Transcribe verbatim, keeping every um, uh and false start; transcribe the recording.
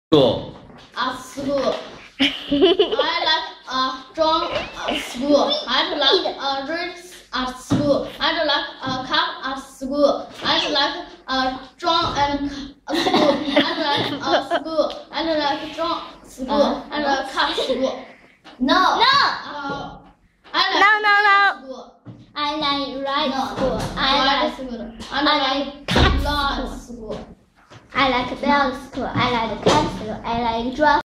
School. A school. I like a strong school. I like a read at school. I like a cat at school. I like a strong and school. I like a school. I like a strong school. I like a cat school. No. No. Uh, I like No, no, no. school. I like right No. school. I like school. I I like like cat law school. school. I like dog school. I like cat school. I like giraffe